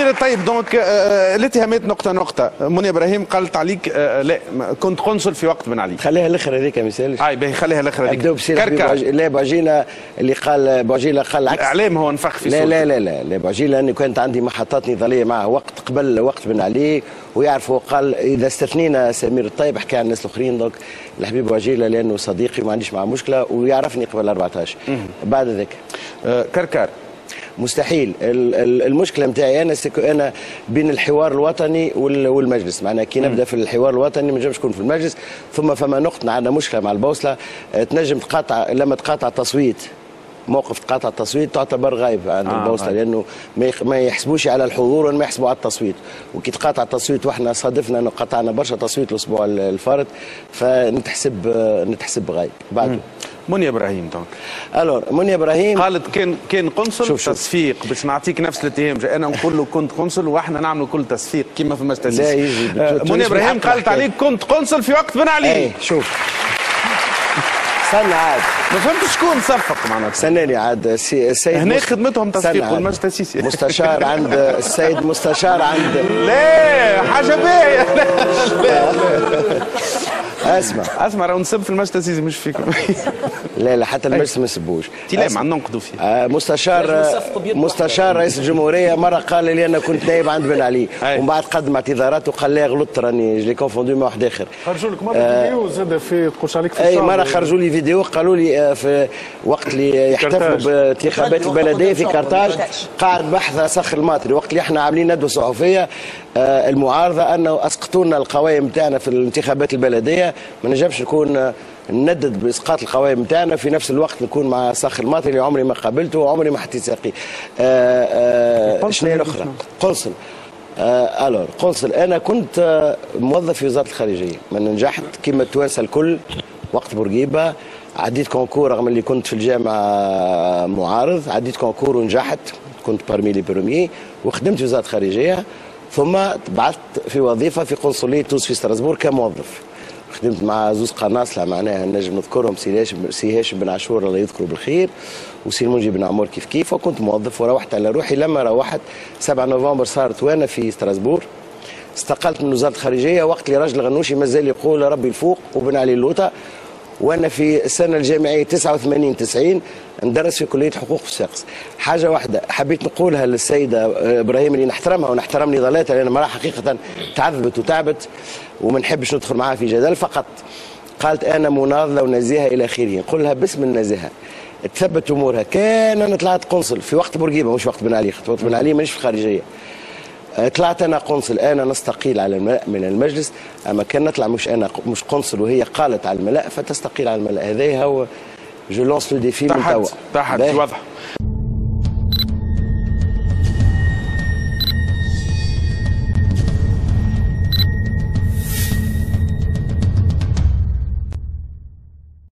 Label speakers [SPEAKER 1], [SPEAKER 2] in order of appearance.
[SPEAKER 1] سمير الطيب، دونك الاتهامات نقطة نقطة. منى ابراهيم قالت عليك لا كنت قنصل في وقت بن علي.
[SPEAKER 2] خليها الاخر هذيك ما يسالش.
[SPEAKER 1] باهي خليها الاخر هذيك.
[SPEAKER 2] ابداو بسير لا بوعجيله اللي قال بوعجيله قال العكس.
[SPEAKER 1] اعلام هو نفخ في
[SPEAKER 2] لا لا لا لا لا بوعجيله اني كانت عندي محطات نضاليه معه وقت قبل وقت بن علي ويعرف. قال اذا استثنينا سمير الطيب حكى عن الناس الاخرين دونك الحبيب بوعجيله لانه صديقي وما عنديش معه مشكله ويعرفني قبل 14. بعد ذاك
[SPEAKER 1] كركار
[SPEAKER 2] مستحيل. المشكله نتاعي انا بين الحوار الوطني والمجلس، معناها كي نبدا في الحوار الوطني ما نجمش نكون في المجلس. فما نقطه عندنا مشكله مع البوصله، تنجم تقاطع لما تقاطع التصويت، موقف تقاطع التصويت تعتبر غايب عند البوصله لانه ما يحسبوش على الحضور وما يحسبوا على التصويت. وكي تقاطع التصويت واحنا صادفنا انه قطعنا برشا تصويت الاسبوع الفارط فنتحسب غايب. بعده
[SPEAKER 1] منى ابراهيم دونك
[SPEAKER 2] الور منى ابراهيم
[SPEAKER 1] قالت كان قنصل
[SPEAKER 2] شوف
[SPEAKER 1] تصفيق باش نعطيك نفس الاتهام. انا نقول له كنت قنصل واحنا نعملوا كل تصفيق كيما في المجلس.
[SPEAKER 2] لا يجي
[SPEAKER 1] منى ابراهيم قالت عليك كنت قنصل في وقت بن علي.
[SPEAKER 2] اي شوف استنى عاد
[SPEAKER 1] ما فهمتش شكون صفق معناتها.
[SPEAKER 2] استناني عاد السيد
[SPEAKER 1] هنا خدمتهم تصفيق والمجلس التاسيسي.
[SPEAKER 2] مستشار عند السيد مستشار عند
[SPEAKER 1] لا حاجه باهيه. اسمع راهو نسب في المجلس التاسيسي مش فيكم.
[SPEAKER 2] لا حتى المجلس ما نسبوش.
[SPEAKER 1] لا ما ننقدوا فيه.
[SPEAKER 2] مستشار رئيس الجمهوريه مره قال لي انا كنت نائب عند بن علي ومن بعد قدم اعتذارات وقال لي غلطت راني جلي كونفوندو مع واحد اخر.
[SPEAKER 3] خرجوا لك مره فيديو زاد في تقولش عليك في
[SPEAKER 2] اي مره خرجوا لي فيديو قالوا لي في وقت اللي يحتفلوا بانتخابات البلديه في كرتاج قاعد بحث سخر الماطري وقت اللي احنا عاملين ندوه صحفيه المعارضه انه اسقطوا لنا القوائم نتاعنا في الانتخابات البلديه. ما نجمش نكون ندد باسقاط القوائم نتاعنا في نفس الوقت نكون مع ساخر الماطري اللي عمري ما قابلته وعمري ما حطيت ساقيه. شنو الاخرى؟ قنصل. الور قنصل انا كنت موظف في وزاره الخارجيه من نجحت كما التوانسه الكل وقت بورقيبه. عديت كونكور رغم اللي كنت في الجامعه معارض، عديت كونكور ونجحت كنت بارمي لي بروميي وخدمت في وزاره الخارجيه ثم بعثت في وظيفه في قنصليه تونس في ستراسبور كموظف. خدمت مع زوز قناصله معناها نجم نذكرهم سي هاشم بن عاشور الله يذكره بالخير وسي المنجي بن عمور كيف وكنت موظف وروحت على روحي. لما روحت 7 نوفمبر صارت وانا في ستراسبور استقلت من وزاره الخارجيه وقت اللي راجل غنوشي مازال يقول ربي الفوق وبن علي اللوطه وانا في السنه الجامعيه 89 90 ندرس في كليه حقوق في صفاقس. حاجه واحده حبيت نقولها للسيده ابراهيم اللي نحترمها ونحترم نضالاتها لان المراه حقيقه تعذبت وتعبت وما نحبش ندخل معاها في جدل. فقط قالت انا مناضله ونزيهه الى اخره. نقول لها باسم النزاهه تثبت امورها. كان انا طلعت قنصل في وقت بورقيبه مش وقت بن علي. وقت بن علي مانيش في الخارجيه. طلعت انا قنصل انا نستقيل على الملأ من المجلس. اما كان نطلع مش قنصل وهي قالت على الملأ فتستقيل على الملأ. هذا هو جو لونس لو ديفي من توا.
[SPEAKER 1] تحت واضح.